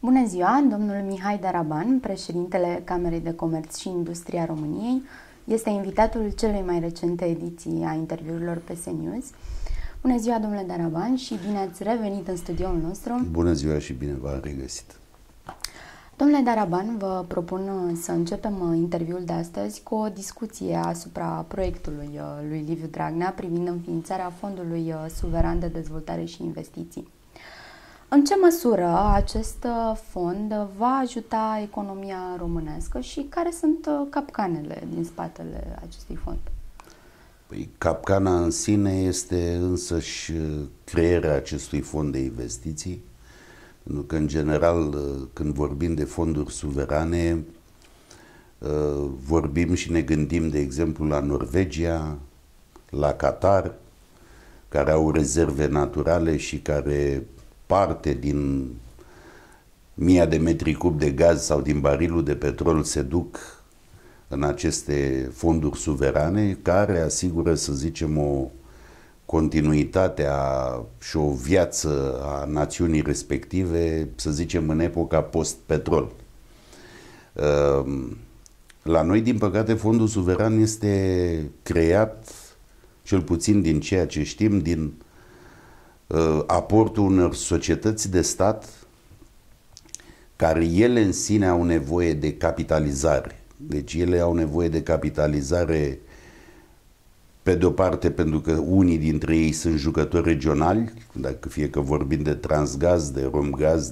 Bună ziua, domnul Mihai Daraban, președintele Camerei de Comerț și Industria României, este invitatul celei mai recente ediții a interviurilor PS News. Bună ziua, domnule Daraban, și bine ați revenit în studioul nostru. Bună ziua și bine v-am regăsit. Domnule Daraban, vă propun să începem interviul de astăzi cu o discuție asupra proiectului lui Liviu Dragnea privind înființarea Fondului Suveran de Dezvoltare și Investiții. În ce măsură acest fond va ajuta economia românească și care sunt capcanele din spatele acestui fond? Păi, capcana în sine este însăși crearea acestui fond de investiții, pentru că, în general, când vorbim de fonduri suverane, vorbim și ne gândim, de exemplu, la Norvegia, la Qatar, care au rezerve naturale și care parte din 1000 de metri cub de gaz sau din barilul de petrol se duc în aceste fonduri suverane care asigură, să zicem, o continuitate și o viață a națiunii respective, să zicem, în epoca post-petrol. La noi, din păcate, fondul suveran este creat, cel puțin din ceea ce știm, din aportul unor societăți de stat care ele în sine au nevoie de capitalizare. Deci ele au nevoie de capitalizare pe de o parte pentru că unii dintre ei sunt jucători regionali, dacă fie că vorbim de Transgaz, de Romgaz,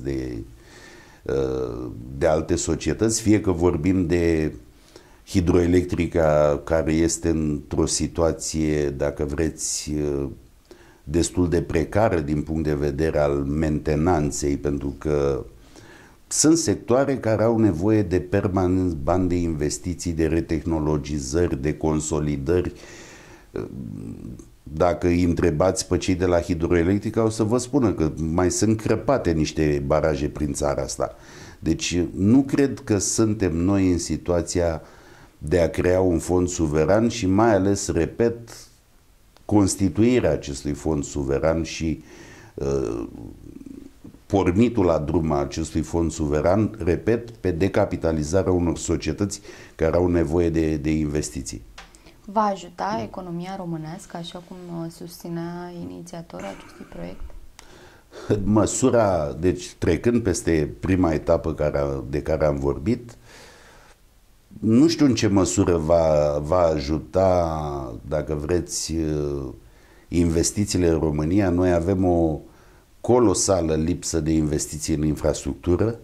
de alte societăți, fie că vorbim de Hidroelectrica, care este într-o situație, dacă vreți, destul de precară din punct de vedere al mentenanței, pentru că sunt sectoare care au nevoie de permanent bani de investiții, de retehnologizări, de consolidări. Dacă îi întrebați pe cei de la Hidroelectrica, o să vă spună că mai sunt crăpate niște baraje prin țara asta. Deci nu cred că suntem noi în situația de a crea un fond suveran și mai ales, repet, constituirea acestui fond suveran și pornitul la drum a acestui fond suveran, repet, pe decapitalizarea unor societăți care au nevoie de investiții. Va ajuta economia românească, așa cum susținea inițiatorul acestui proiect? Măsura, deci trecând peste prima etapă de care am vorbit, nu știu în ce măsură va ajuta, dacă vreți, investițiile în România. Noi avem o colosală lipsă de investiții în infrastructură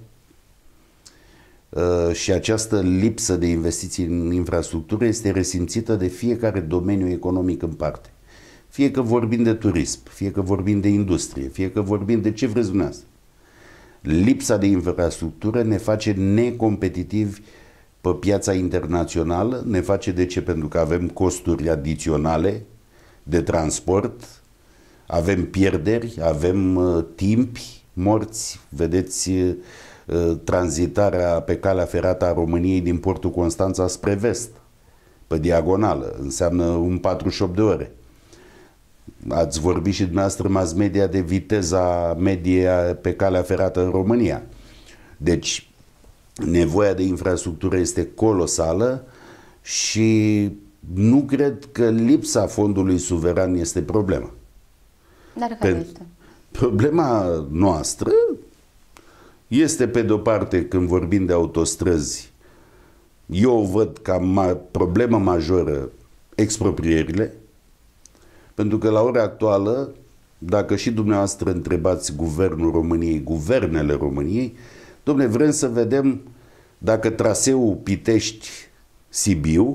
și această lipsă de investiții în infrastructură este resimțită de fiecare domeniu economic în parte. Fie că vorbim de turism, fie că vorbim de industrie, fie că vorbim de ce vreți dumneavoastră. Lipsa de infrastructură ne face necompetitivi pe piața internațională. Ne face de ce? Pentru că avem costuri adiționale de transport, avem pierderi, avem timpi morți. Vedeți tranzitarea pe calea ferată a României din portul Constanța spre vest, pe diagonală, înseamnă un 48 de ore. Ați vorbit și dumneavoastră mass media de viteza medie pe calea ferată în România. Deci nevoia de infrastructură este colosală și nu cred că lipsa fondului suveran este problema. Dar care este? Problema noastră este, pe de-o parte, când vorbim de autostrăzi, eu văd ca problemă majoră exproprierile, pentru că la ora actuală, dacă și dumneavoastră întrebați guvernul României, guvernele României, dom'le, vrem să vedem dacă traseul Pitești-Sibiu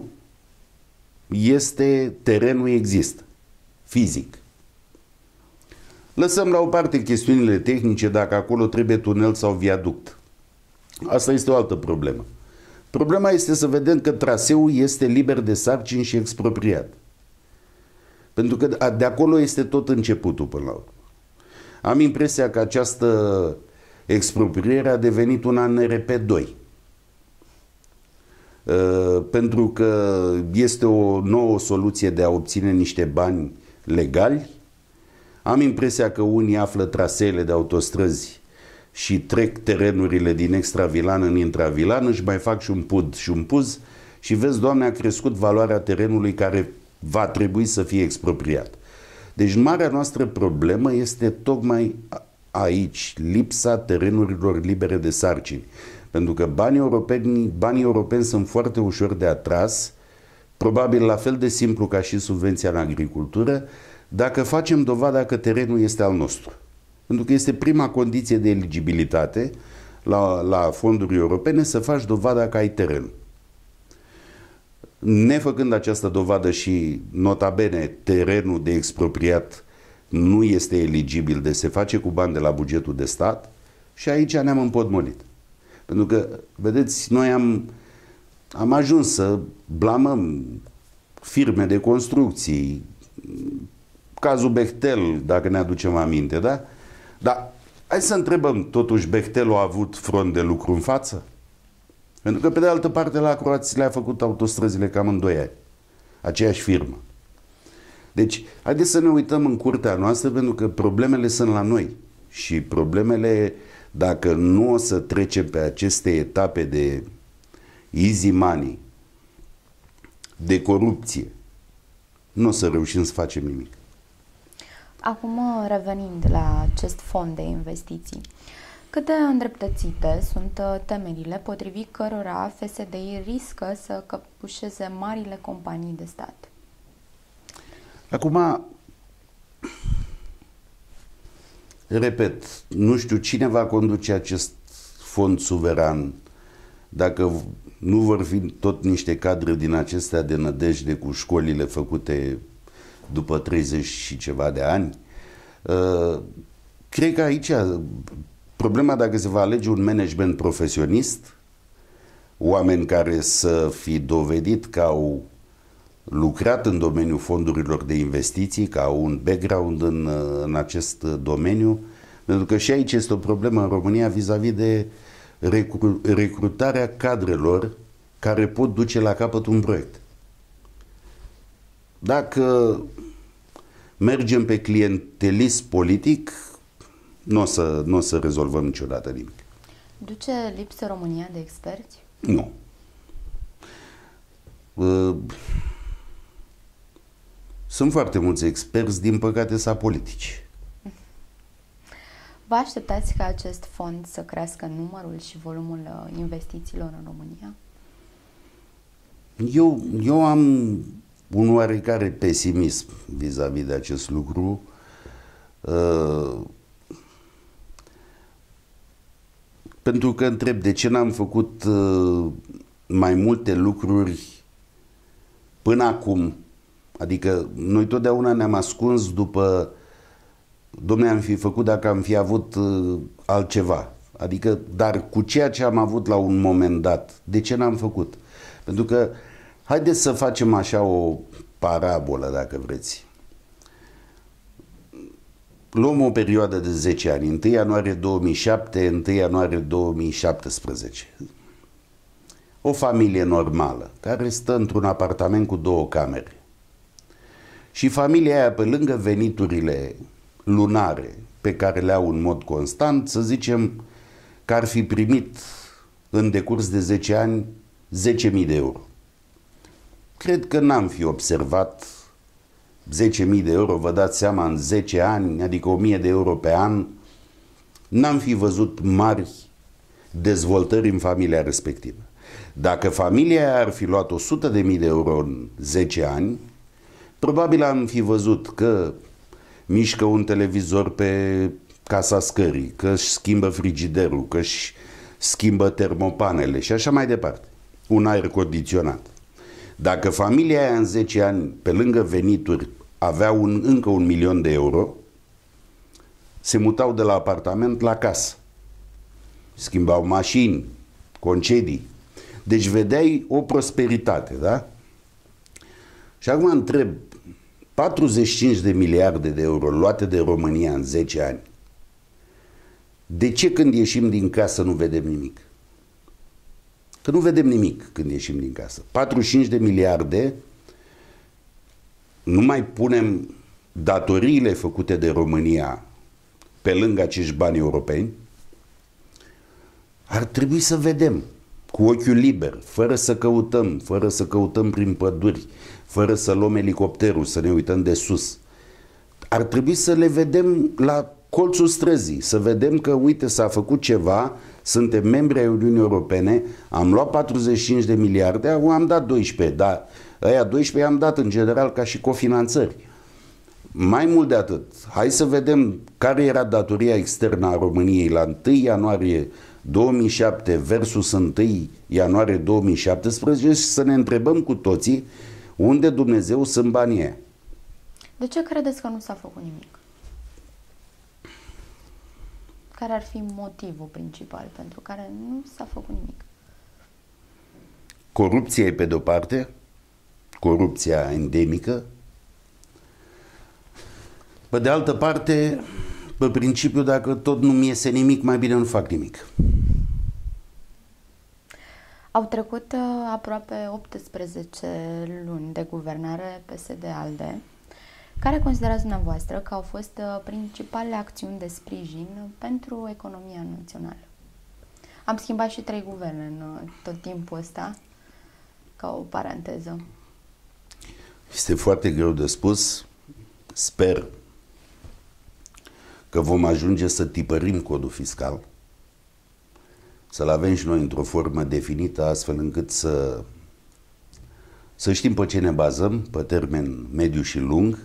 terenul există, fizic. Lăsăm la o parte chestiunile tehnice, dacă acolo trebuie tunel sau viaduct. Asta este o altă problemă. Problema este să vedem că traseul este liber de sarcini și expropriat. Pentru că de acolo este tot începutul până la urmă. Am impresia că această expropriere a devenit una NRP2. Pentru că este o nouă soluție de a obține niște bani legali. Am impresia că unii află traseele de autostrăzi și trec terenurile din extravilan în intravilan, își mai fac și un pud și un puz și vezi, Doamne, a crescut valoarea terenului care va trebui să fie expropriat. Deci marea noastră problemă este tocmai aici, lipsa terenurilor libere de sarcini. Pentru că banii europeni sunt foarte ușor de atras, probabil la fel de simplu ca și subvenția în agricultură, dacă facem dovada că terenul este al nostru. Pentru că este prima condiție de eligibilitate la fonduri europene, să faci dovada că ai teren. Nefăcând această dovadă și, nota bene, terenul de expropriat nu este eligibil, de se face cu bani de la bugetul de stat, și aici ne-am împotmolit. Pentru că, vedeți, noi am ajuns să blamăm firme de construcții, cazul Bechtel, dacă ne aducem aminte, da? Dar hai să întrebăm, totuși Bechtel a avut front de lucru în față? Pentru că, pe de altă parte, la croații le-a făcut autostrăzile cam în 2 ani. Aceeași firmă. Deci, haideți să ne uităm în curtea noastră, pentru că problemele sunt la noi. Și problemele, dacă nu o să trecem pe aceste etape de easy money, de corupție, nu o să reușim să facem nimic. Acum, revenind la acest fond de investiții, cât de îndreptățite sunt temerile potrivit cărora FSDI riscă să căpușeze marile companii de stat? Acum, repet, nu știu cine va conduce acest fond suveran, dacă nu vor fi tot niște cadre din acestea de nădejde cu școlile făcute după 30 și ceva de ani. Cred că aici problema, dacă se va alege un management profesionist, oameni care să fi dovedit că au lucrat în domeniul fondurilor de investiții, că au un background în acest domeniu, pentru că și aici este o problemă în România vis-a-vis de recrutarea cadrelor care pot duce la capăt un proiect. Dacă mergem pe clientelism politic, nu o să rezolvăm niciodată nimic. Duce lipsă România de experți? Nu. Sunt foarte mulți experți, din păcate, sunt apolitici. Vă așteptați ca acest fond să crească numărul și volumul investițiilor în România? Eu am un oarecare pesimism vis-a-vis de acest lucru. Pentru că întreb de ce n-am făcut mai multe lucruri până acum. Adică noi totdeauna ne-am ascuns după, dom'le, am fi făcut dacă am fi avut altceva. Adică, dar cu ceea ce am avut la un moment dat, de ce n-am făcut? Pentru că, haideți să facem așa o parabolă, dacă vreți. Luăm o perioadă de 10 ani, 1 ianuarie 2007, 1 ianuarie 2017. O familie normală, care stă într-un apartament cu 2 camere. Și familia aia, pe lângă veniturile lunare pe care le au în mod constant, să zicem că ar fi primit în decurs de 10 ani 10.000 de euro. Cred că n-am fi observat 10.000 de euro, vă dați seama, în 10 ani, adică 1.000 de euro pe an, n-am fi văzut mari dezvoltări în familia respectivă. Dacă familia aia ar fi luat 100.000 de euro în 10 ani, probabil am fi văzut că mișcă un televizor pe casa scării, că își schimbă frigiderul, că își schimbă termopanele și așa mai departe. Un aer condiționat. Dacă familia aia în 10 ani, pe lângă venituri, avea încă 1.000.000 de euro, se mutau de la apartament la casă. Schimbau mașini, concedii. Deci vedeai o prosperitate, da? Și acum întreb, 45 de miliarde de euro luate de România în 10 ani, de ce când ieșim din casă nu vedem nimic? Că nu vedem nimic când ieșim din casă. 45 de miliarde, nu mai punem datoriile făcute de România pe lângă acești bani europeni, Ar trebui să vedem cu ochiul liber, fără să căutăm prin păduri, fără să luăm elicopterul, să ne uităm de sus. Ar trebui să le vedem la colțul străzii, să vedem că, uite, s-a făcut ceva, suntem membri ai Uniunii Europene, am luat 45 de miliarde, acum am dat 12, dar aia 12 am dat în general ca și cofinanțări. Mai mult de atât, hai să vedem care era datoria externă a României la 1 ianuarie 2007 versus 1 ianuarie 2017 și să ne întrebăm cu toții unde Dumnezeu sunt banii ăia. De ce credeți că nu s-a făcut nimic? Care ar fi motivul principal pentru care nu s-a făcut nimic? Corupția e pe de-o parte, corupția endemică. Pe de altă parte, pe principiu, dacă tot nu-mi iese nimic, mai bine nu fac nimic. Au trecut aproape 18 luni de guvernare PSD-ALDE. Care considerați dumneavoastră că au fost principalele acțiuni de sprijin pentru economia națională? Am schimbat și 3 guverne în tot timpul ăsta, ca o paranteză. Este foarte greu de spus. Sper că vom ajunge să tipărim codul fiscal, să-l avem și noi într-o formă definită, astfel încât să știm pe ce ne bazăm, pe termen mediu și lung.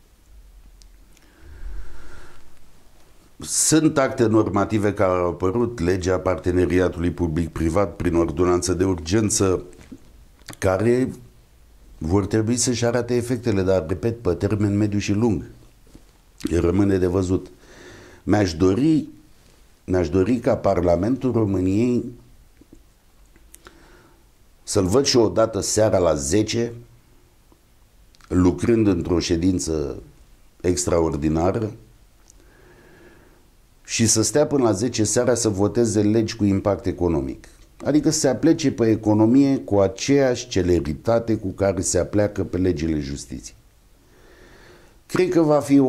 Sunt acte normative care au apărut, legea parteneriatului public-privat prin ordonanță de urgență, care vor trebui să-și arate efectele, dar, repet, pe termen mediu și lung. Rămâne de văzut. Mi-aș dori ca Parlamentul României să-l văd și odată seara la 10, lucrând într-o ședință extraordinară, și să stea până la 10 seara să voteze legi cu impact economic. Adică să se aplece pe economie cu aceeași celeritate cu care se apleacă pe legile justiției. Cred că va fi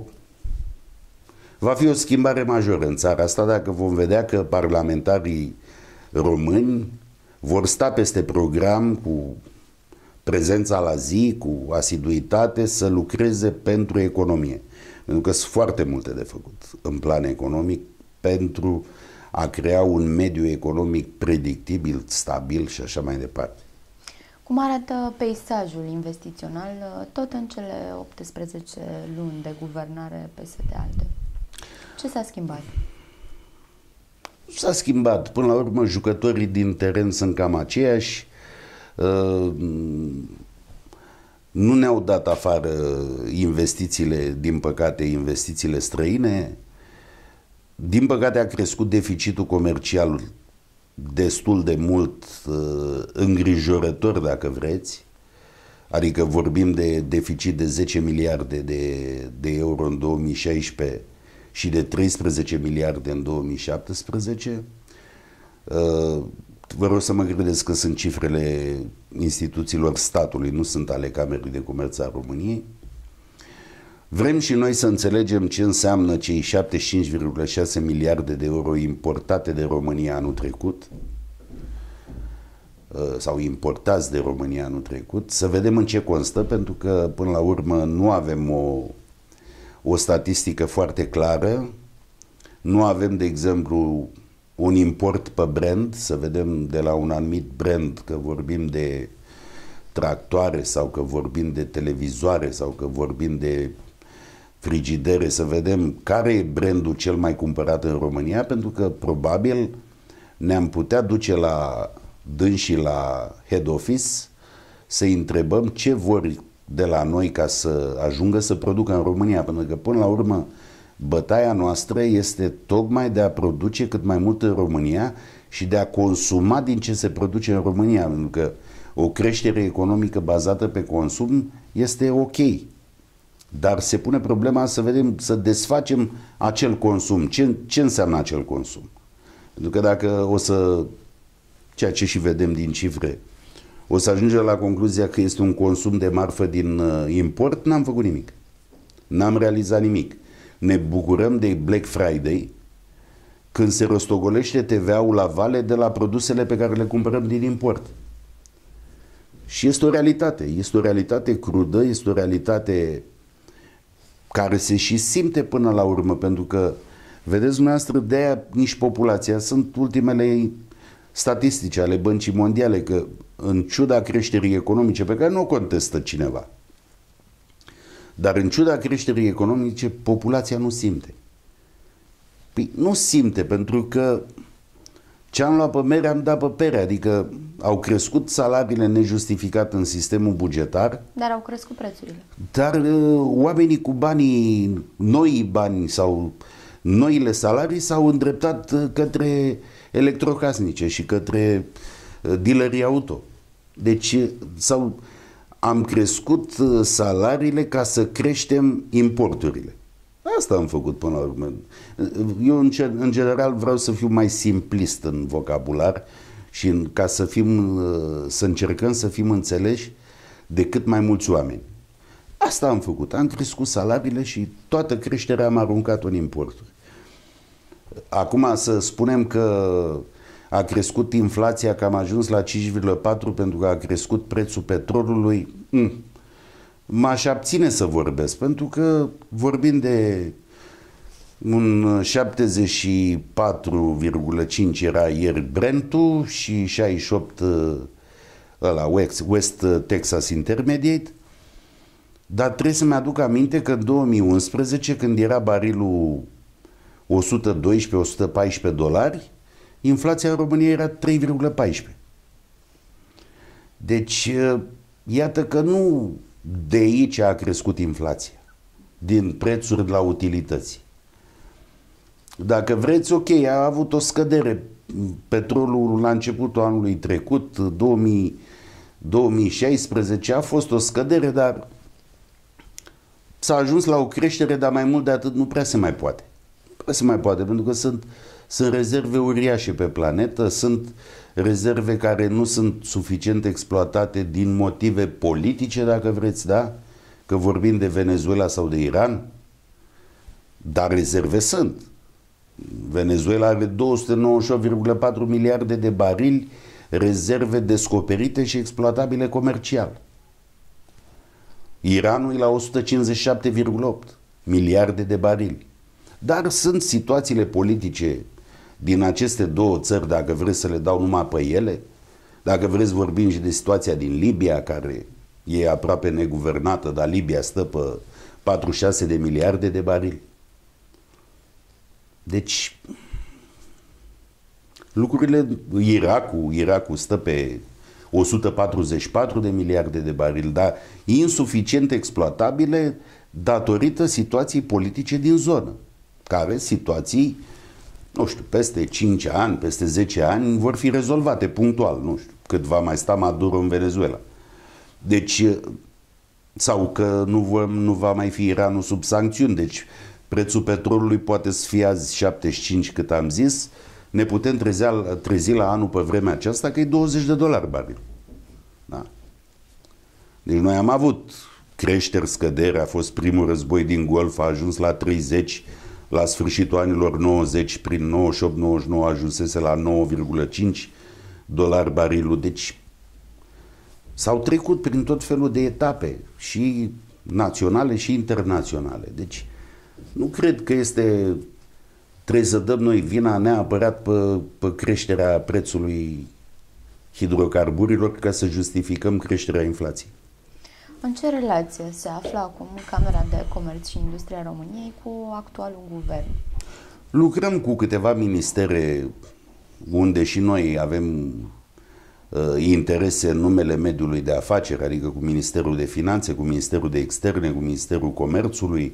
o schimbare majoră în țara asta dacă vom vedea că parlamentarii români vor sta peste program cu prezența la zi, cu asiduitate, să lucreze pentru economie. Pentru că sunt foarte multe de făcut în plan economic pentru a crea un mediu economic predictibil, stabil și așa mai departe. Cum arată peisajul investițional tot în cele 18 luni de guvernare PSD-ALDE? Ce s-a schimbat? S-a schimbat. Până la urmă, jucătorii din teren sunt cam aceiași. Nu ne-au dat afară investițiile, din păcate, investițiile străine. Din păcate a crescut deficitul comercial destul de mult, îngrijorător, dacă vreți. Adică vorbim de deficit de 10 miliarde de euro în 2016 și de 13 miliarde în 2017. Vă rog să mă credeți că sunt cifrele instituțiilor statului, nu sunt ale Camerei de Comerț a României. Vrem și noi să înțelegem ce înseamnă cei 75,6 miliarde de euro importate de România anul trecut sau importați de România anul trecut, să vedem în ce constă, pentru că până la urmă nu avem o statistică foarte clară, nu avem, de exemplu, un import pe brand, să vedem de la un anumit brand că vorbim de tractoare sau că vorbim de televizoare sau că vorbim de frigidere, să vedem care e brandul cel mai cumpărat în România, pentru că probabil ne-am putea duce la dânsii la head office să-i întrebăm ce vor de la noi ca să ajungă să producă în România, pentru că până la urmă bătaia noastră este tocmai de a produce cât mai mult în România și de a consuma din ce se produce în România, pentru că o creștere economică bazată pe consum este ok. Dar se pune problema să vedem, să desfacem acel consum. Ce înseamnă acel consum? Pentru că dacă ceea ce și vedem din cifre, o să ajungem la concluzia că este un consum de marfă din import, n-am făcut nimic. N-am realizat nimic. Ne bucurăm de Black Friday, când se rostogolește TVA-ul la vale de la produsele pe care le cumpărăm din import. Și este o realitate. Este o realitate crudă, este o realitate care se și simte până la urmă, pentru că, vedeți dumneavoastră, de-aia nici populația, sunt ultimele statistici ale Băncii Mondiale, că în ciuda creșterii economice, pe care nu o contestă cineva, dar în ciuda creșterii economice, populația nu simte. Păi nu simte, pentru că ce am luat pe mere am dat pe pere, adică au crescut salariile nejustificat în sistemul bugetar. Dar au crescut prețurile. Dar oamenii cu banii, noi bani sau noile salarii s-au îndreptat către electrocasnice și către dealerii auto. Deci am crescut salariile ca să creștem importurile. Asta am făcut până la urmă. Eu, în general, vreau să fiu mai simplist în vocabular și ca să încercăm să fim înțeleși de cât mai mulți oameni. Asta am făcut. Am crescut salariile și toată creșterea am aruncat-o în importuri. Acum să spunem că a crescut inflația, că am ajuns la 5,4 pentru că a crescut prețul petrolului, m-aș abține să vorbesc, pentru că vorbim de un 74,5 era ieri Brentul și 68 ăla West Texas Intermediate, dar trebuie să-mi aduc aminte că în 2011, când era barilul 112-114 dolari, inflația în România era 3,14. Deci, iată că nu de aici a crescut inflația, din prețuri la utilități. Dacă vreți, ok, a avut o scădere. Petrolul la începutul anului trecut, 2016, a fost o scădere, dar s-a ajuns la o creștere, dar mai mult de atât nu prea se mai poate. Nu prea se mai poate, pentru că sunt rezerve uriașe pe planetă, sunt rezerve care nu sunt suficient exploatate din motive politice, dacă vreți, da? Că vorbim de Venezuela sau de Iran, dar rezerve sunt. Venezuela are 298,4 miliarde de barili, rezerve descoperite și exploatabile comercial. Iranul e la 157,8 miliarde de barili. Dar sunt situațiile politice din aceste două țări, dacă vreți să le dau numai pe ele, dacă vreți vorbim și de situația din Libia, care e aproape neguvernată, dar Libia stă pe 46 de miliarde de barili. Deci, lucrurile, Irakul stă pe 144 de miliarde de barili, dar insuficient exploatabile datorită situației politice din zonă, care situații, nu știu, peste 5 ani, peste 10 ani vor fi rezolvate punctual, nu știu, cât va mai sta Maduro în Venezuela. Deci, sau că nu va mai fi Iranul sub sancțiuni, deci prețul petrolului poate să fie azi 75, cât am zis, ne putem trezi la anul pe vremea aceasta că e 20 de dolari baril. Da. Deci noi am avut creșteri, scădere, a fost primul război din Golf, a ajuns la 30, la sfârșitul anilor 90, prin 98-99 ajunsese la 9,5 dolari barilul. Deci s-au trecut prin tot felul de etape, și naționale și internaționale. Deci nu cred că trebuie să dăm noi vina neapărat pe creșterea prețului hidrocarburilor ca să justificăm creșterea inflației. În ce relație se află acum Camera de Comerț și Industria României cu actualul guvern? Lucrăm cu câteva ministere unde și noi avem interese în numele mediului de afaceri, adică cu Ministerul de Finanțe, cu Ministerul de Externe, cu Ministerul Comerțului.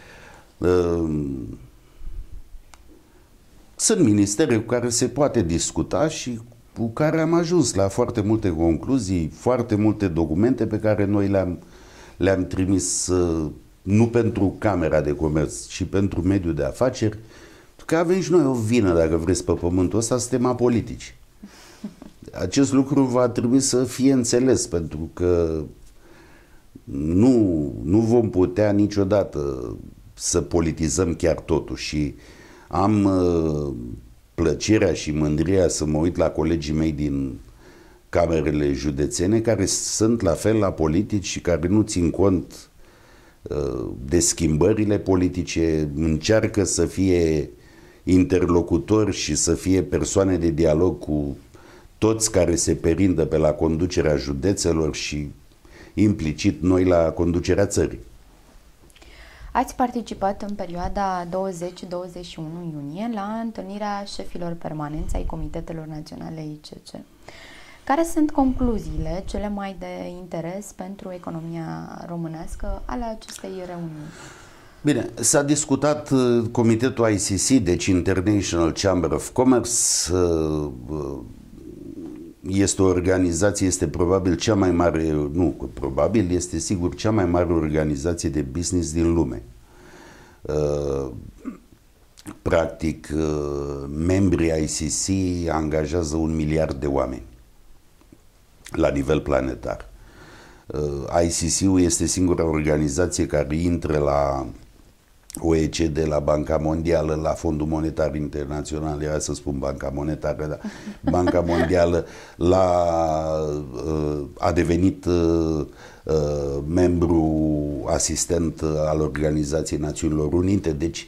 Sunt ministere cu care se poate discuta și cu care am ajuns la foarte multe concluzii, foarte multe documente pe care noi le-am trimis nu pentru Camera de Comerț, ci pentru mediul de afaceri, că avem și noi o vină, dacă vreți, pe pământul ăsta, suntem apolitici. Acest lucru va trebui să fie înțeles, pentru că nu vom putea niciodată să politizăm chiar totul. Și am plăcerea și mândria să mă uit la colegii mei din camerele județene care sunt la fel la politici și care nu țin cont de schimbările politice, încearcă să fie interlocutori și să fie persoane de dialog cu toți care se perindă pe la conducerea județelor și implicit noi la conducerea țării. Ați participat în perioada 20-21 iunie la întâlnirea șefilor permanenți ai Comitetelor Naționale ICC. Care sunt concluziile cele mai de interes pentru economia românească ale acestei reuniuni? Bine, s-a discutat comitetul ICC, deci International Chamber of Commerce, este o organizație, este probabil cea mai mare, nu probabil, este sigur cea mai mare organizație de business din lume. Practic, membrii ICC angajează 1 miliard de oameni la nivel planetar. ICC-ul este singura organizație care intră la OECD, la Banca Mondială, la Fondul Monetar Internațional, era să spun Banca Monetară, dar Banca Mondială, a devenit membru asistent al Organizației Națiunilor Unite, deci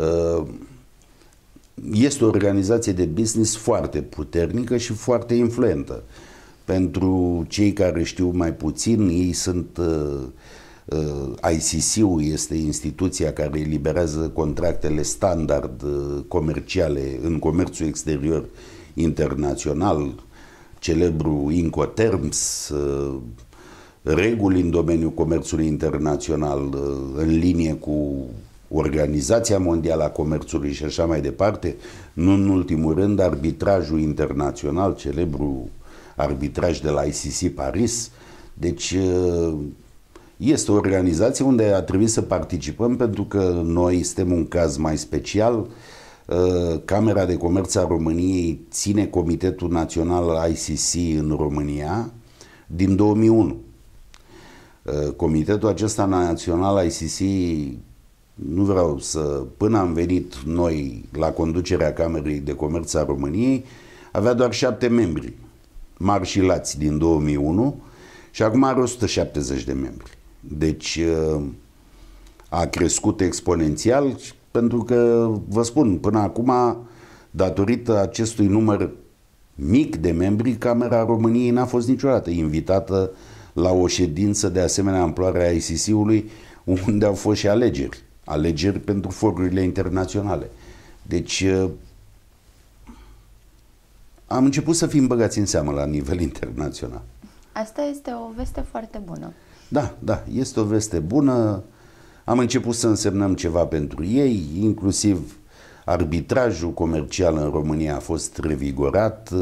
este o organizație de business foarte puternică și foarte influentă. Pentru cei care știu mai puțin, ei sunt ICC-ul este instituția care eliberează contractele standard comerciale în comerțul exterior internațional, celebru Incoterms, reguli în domeniul comerțului internațional în linie cu Organizația Mondială a Comerțului și așa mai departe, nu în ultimul rând arbitrajul internațional, celebru arbitraj de la ICC Paris. Deci este o organizație unde a trebuit să participăm pentru că noi suntem un caz mai special. Camera de Comerț a României ține Comitetul Național ICC în România din 2001. Comitetul acesta național ICC, nu vreau să, până am venit noi la conducerea Camerei de Comerț a României, avea doar 7 membri, mari și lați din 2001, și acum are 170 de membri. Deci a crescut exponențial pentru că, vă spun, până acum, datorită acestui număr mic de membri, Camera României n-a fost niciodată invitată la o ședință de asemenea amploare a ICC-ului, unde au fost și alegeri pentru forurile internaționale. Deci am început să fim băgați în seamă la nivel internațional. Asta este o veste foarte bună. Da, este o veste bună. Am început să însemnăm ceva pentru ei, inclusiv arbitrajul comercial în România a fost revigorat.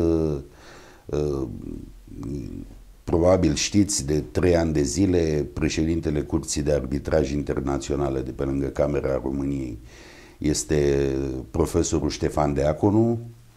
Probabil știți, de 3 ani de zile, președintele Curții de Arbitraj Internaționale de pe lângă Camera României este profesorul Ștefan Deaconu.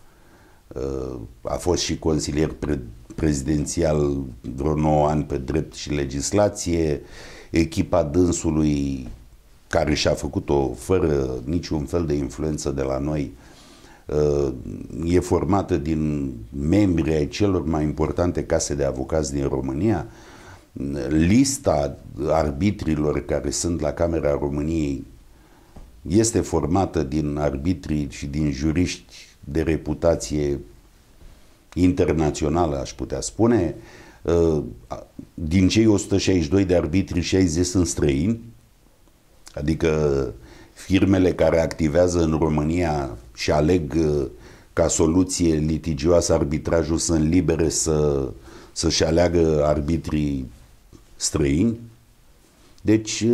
A fost și consilier prezidențial vreo 9 ani pe drept și legislație. Echipa dânsului, care și-a făcut-o fără niciun fel de influență de la noi, e formată din membri ai celor mai importante case de avocați din România. Lista arbitrilor care sunt la Camera României este formată din arbitri și din juriști de reputație internațională, aș putea spune. Din cei 162 de arbitri, 60 sunt străini, adică firmele care activează în România și aleg ca soluție litigioasă arbitrajul sunt libere să-și aleagă arbitrii străini. Deci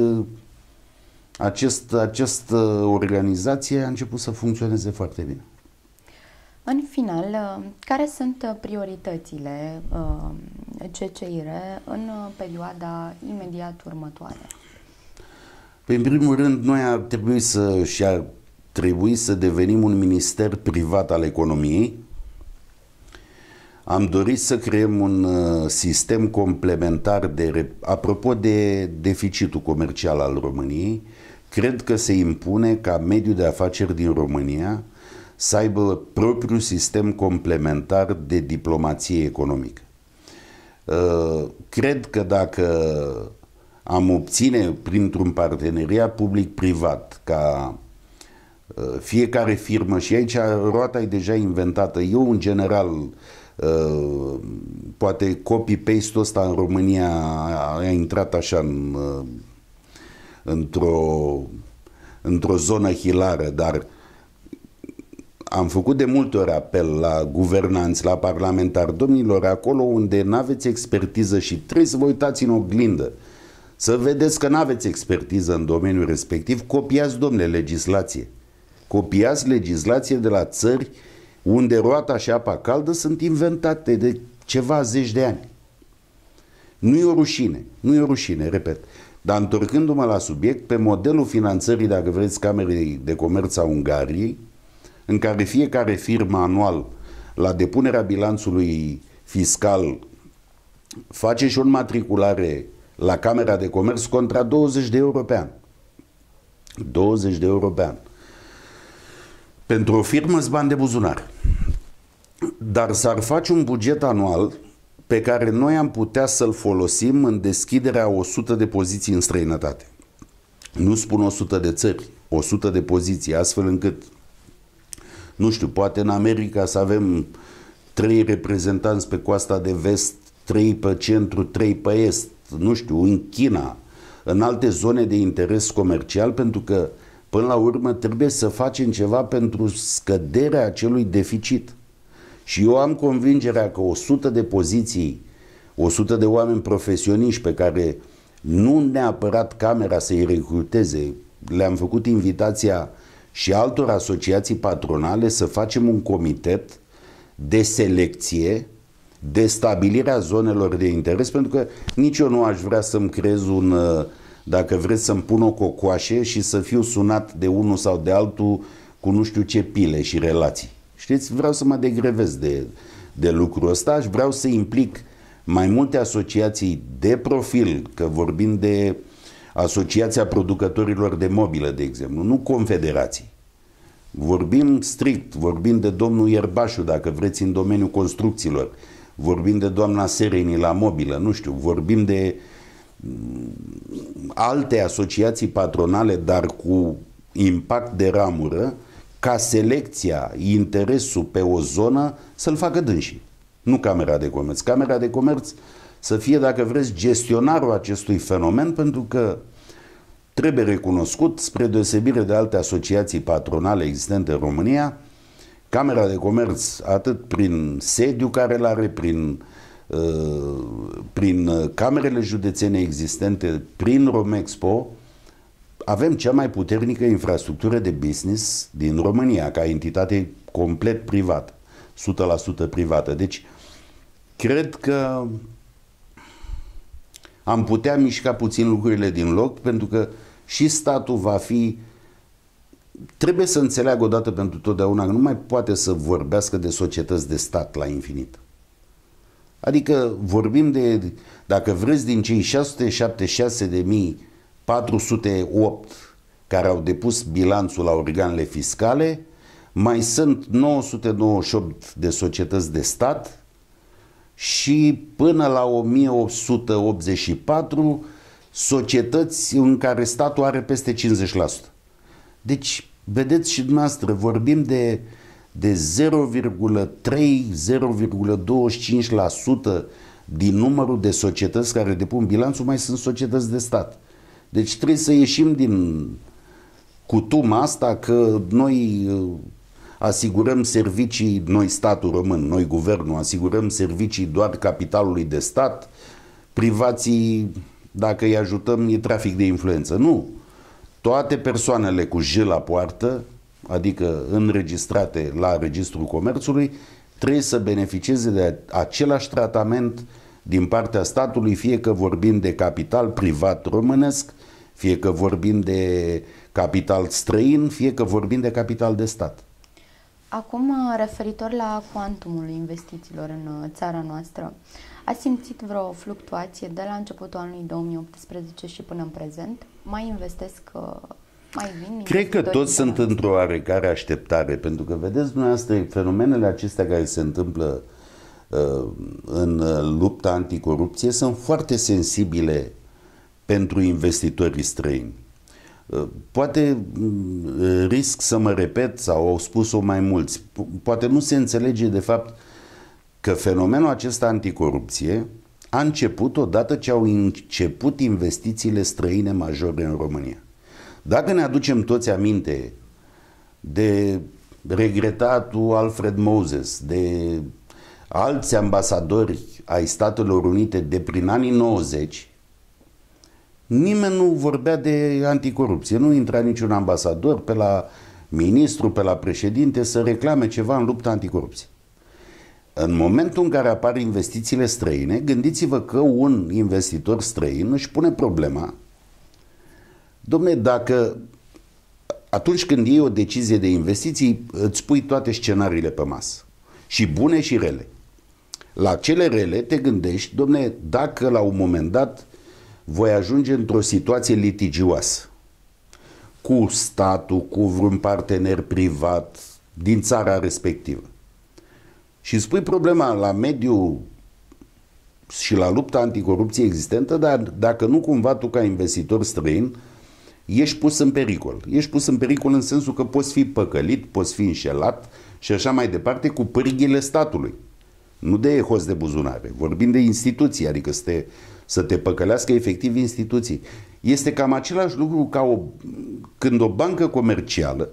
această organizație a început să funcționeze foarte bine. În final, care sunt prioritățile CCIR în perioada imediat următoare? În primul rând, noi ar trebui să devenim un minister privat al economiei. Am dorit să creăm un sistem complementar apropo de deficitul comercial al României. Cred că se impune ca mediul de afaceri din România să aibă propriul sistem complementar de diplomație economică. Cred că dacă am obține printr-un parteneriat public-privat ca fiecare firmă, și aici roata e deja inventată, eu în general poate copy-paste-ul ăsta în România a intrat așa într-o zonă hilară, dar am făcut de multe ori apel la guvernanți, la parlamentari, domnilor, acolo unde n-aveți expertiză și trebuie să vă uitați în oglindă, să vedeți că n-aveți expertiză în domeniul respectiv, copiați, domnule, legislație. Copiați legislație de la țări unde roata și apa caldă sunt inventate de ceva zeci de ani. Nu e o rușine, nu e o rușine, repet. Dar întorcându-mă la subiect, pe modelul finanțării, dacă vreți, Camerei de Comerț a Ungariei, în care fiecare firmă anual, la depunerea bilanțului fiscal, face și o înmatriculare la Camera de Comerț contra 20 de euro pe an. 20 de euro pe an. Pentru o firmă-s bani de buzunar. Dar s-ar face un buget anual pe care noi am putea să-l folosim în deschiderea 100 de poziții în străinătate. Nu spun 100 de țări, 100 de poziții, astfel încât, nu știu, poate în America să avem 3 reprezentanți pe coasta de vest, 3 pe centru, 3 pe est, nu știu, în China, în alte zone de interes comercial, pentru că până la urmă trebuie să facem ceva pentru scăderea acelui deficit. Și eu am convingerea că 100 de poziții, 100 de oameni profesioniști pe care nu neapărat Camera să-i recruteze, le-am făcut invitația și altor asociații patronale să facem un comitet de selecție, de stabilirea zonelor de interes, pentru că nici eu nu aș vrea să-mi creez dacă vreți să-mi pun o cocoașe și să fiu sunat de unul sau de altul cu nu știu ce pile și relații. Știți, vreau să mă degrevez de lucrul ăsta și vreau să implic mai multe asociații de profil, că vorbim de Asociația Producătorilor de Mobilă, de exemplu, nu confederații. Vorbim strict, vorbim de domnul Ierbașu, dacă vreți, în domeniul construcțiilor, vorbim de doamna Sereni la mobilă, nu știu, vorbim de alte asociații patronale, dar cu impact de ramură, ca selecția, interesul pe o zonă să-l facă dânsii, nu Camera de Comerț. Camera de Comerț să fie, dacă vreți, gestionarul acestui fenomen, pentru că trebuie recunoscut, spre deosebire de alte asociații patronale existente în România, Camera de Comerț, atât prin sediu care îl are, prin camerele județene existente, prin Romexpo, avem cea mai puternică infrastructură de business din România, ca entitate complet privată, 100% privată. Deci, cred că am putea mișca puțin lucrurile din loc, pentru că și statul va fi... Trebuie să înțeleagă odată pentru totdeauna că nu mai poate să vorbească de societăți de stat la infinit. Adică vorbim de, dacă vreți, din cei 676.408 care au depus bilanțul la organele fiscale, mai sunt 998 de societăți de stat și până la 1884 societăți în care statul are peste 50%. Deci, vedeți și dumneavoastră, vorbim de 0,3-0,25% din numărul de societăți care depun bilanțul mai sunt societăți de stat. Deci trebuie să ieșim din cutuma asta că noi asigurăm servicii, noi statul român, noi guvernul, asigurăm servicii doar capitalului de stat, privații, dacă îi ajutăm, e trafic de influență. Nu. Toate persoanele cu J la poartă, adică înregistrate la Registrul Comerțului, trebuie să beneficieze de același tratament din partea statului, fie că vorbim de capital privat românesc, fie că vorbim de capital străin, fie că vorbim de capital de stat. Acum, referitor la cuantumul investițiilor în țara noastră, ați simțit vreo fluctuație de la începutul anului 2018 și până în prezent? Mai investesc mai vin? Cred că toți sunt într-o oarecare așteptare, pentru că, vedeți dumneavoastră, fenomenele acestea care se întâmplă în lupta anticorupție sunt foarte sensibile pentru investitorii străini. Poate risc să mă repet, sau au spus-o mai mulți, poate nu se înțelege de fapt că fenomenul acesta anticorupție a început odată ce au început investițiile străine majore în România. Dacă ne aducem toți aminte de regretatul Alfred Moses, de alți ambasadori ai Statelor Unite de prin anii 90, nimeni nu vorbea de anticorupție. Nu intra niciun ambasador pe la ministru, pe la președinte să reclame ceva în lupta anticorupție. În momentul în care apar investițiile străine, gândiți-vă că un investitor străin își pune problema: dom'le, dacă atunci când iei o decizie de investiții, îți pui toate scenariile pe masă, și bune și rele. La cele rele te gândești: dom'le, dacă la un moment dat voi ajunge într-o situație litigioasă cu statul, cu vreun partener privat din țara respectivă, și îți pui problema la mediul și la lupta anticorupție existentă, dar dacă nu cumva tu ca investitor străin ești pus în pericol. Ești pus în pericol în sensul că poți fi păcălit, poți fi înșelat și așa mai departe cu pârghile statului. Nu de hoți de buzunare, vorbim de instituții, adică să te păcălească efectiv instituții. Este cam același lucru ca când o bancă comercială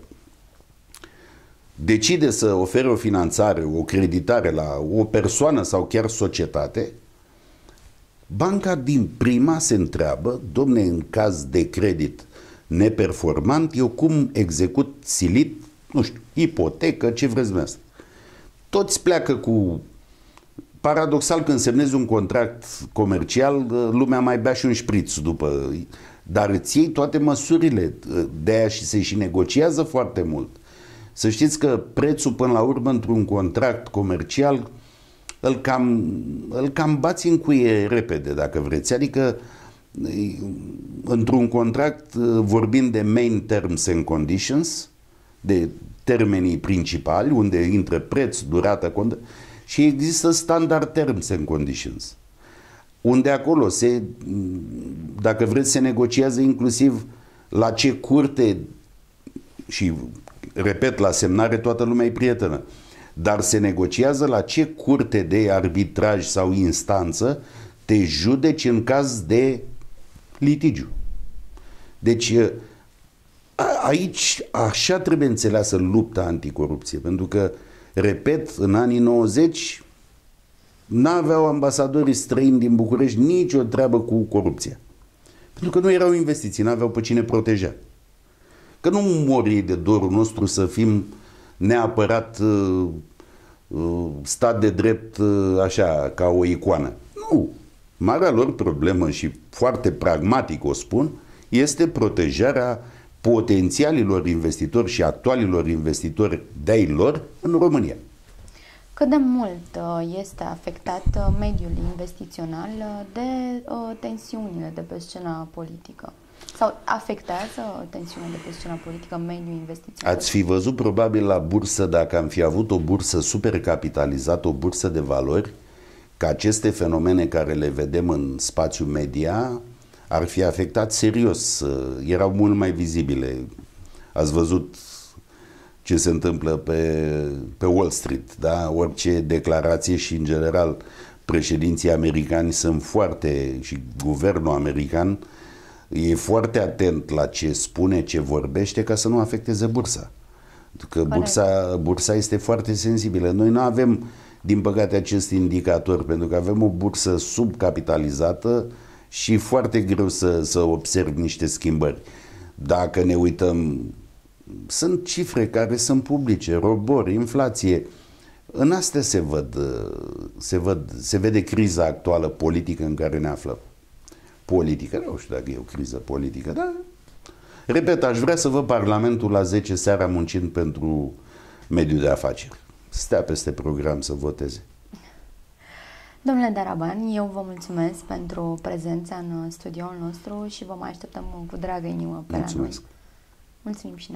decide să ofere o finanțare, o creditare la o persoană sau chiar societate, banca din prima se întreabă: domne, în caz de credit neperformant, eu cum execut silit, nu știu, ipotecă, ce vreți dumneavoastră. Toți pleacă cu... Paradoxal, când semnezi un contract comercial, lumea mai bea și un șpriț după, dar îți iei toate măsurile, de aia și se și negociază foarte mult. Să știți că prețul, până la urmă, într-un contract comercial îl cam bați în cuie repede, dacă vreți. Adică într-un contract vorbim de main terms and conditions, de termenii principali, unde intră preț, durată, și există standard terms and conditions, unde acolo dacă vreți, se negociază inclusiv la ce curte, și repet, la semnare toată lumea e prietenă, dar se negociază la ce curte de arbitraj sau instanță te judeci în caz de litigiu. Deci aici așa trebuie înțeleasă lupta anticorupție, pentru că, repet, în anii 90 n-aveau ambasadorii străini din București nicio treabă cu corupția, pentru că nu erau investiții, n-aveau pe cine proteja. Că nu mori de dorul nostru să fim neapărat stat de drept așa, ca o icoană. Nu. Marea lor problemă, și foarte pragmatic o spun, este protejarea potențialilor investitori și actualilor investitori de-ai lor în România. Cât de mult este afectat mediul investițional de tensiunile de pe scena politică? Sau afectează tensiunea de pe scena politică mediul investițional? Ați fi văzut probabil la bursă, dacă am fi avut o bursă supercapitalizată, o bursă de valori, că aceste fenomene care le vedem în spațiul media ar fi afectat serios, erau mult mai vizibile. Ați văzut ce se întâmplă pe Wall Street, da? Orice declarație, și în general președinții americani sunt foarte, și guvernul american e foarte atent la ce spune, ce vorbește, ca să nu afecteze bursa. Că bursa este foarte sensibilă. Noi nu avem, din păcate, acest indicator, pentru că avem o bursă subcapitalizată și foarte greu să observi niște schimbări. Dacă ne uităm, sunt cifre care sunt publice, robor, inflație. În astea se vede criza actuală politică în care ne aflăm. Politică, nu știu dacă e o criză politică, dar, repet, aș vrea să văd Parlamentul la 10 seara muncind pentru mediul de afaceri. Stea peste program să voteze. Domnule Daraban, eu vă mulțumesc pentru prezența în studioul nostru și vă mai așteptăm cu dragă inimă pe la noi. Mulțumim și noi.